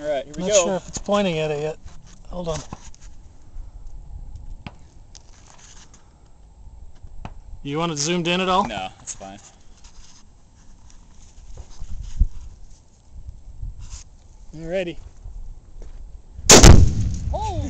Alright, here we I'm go. not sure if it's pointing at it yet. Hold on. You want it zoomed in at all? No, that's fine. Alrighty. Oh!